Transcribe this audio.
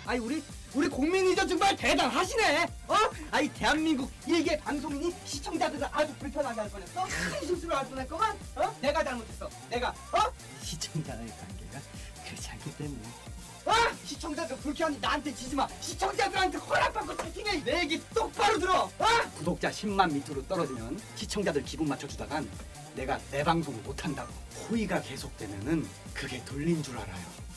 아이 우리 국민이죠 정말 대단하시네. 아이 대한민국 일개 방송인이 시청자들을 아주 불편하게 할 뻔했어. 큰 실수를 할 뻔했구만. 내가 잘못했어. 내가 시청자와의 관계가 그렇지 않기 때문에. 시청자들 불쾌하니 나한테 지지마. 시청자들한테 허락받고 채팅해. 내 얘기 똑바로 들어. 구독자 10만 밑으로 떨어지면 시청자들 기분 맞춰주다간 내가 내 방송을 못한다고. 호의가 계속되면은 그게 돌린 줄 알아요.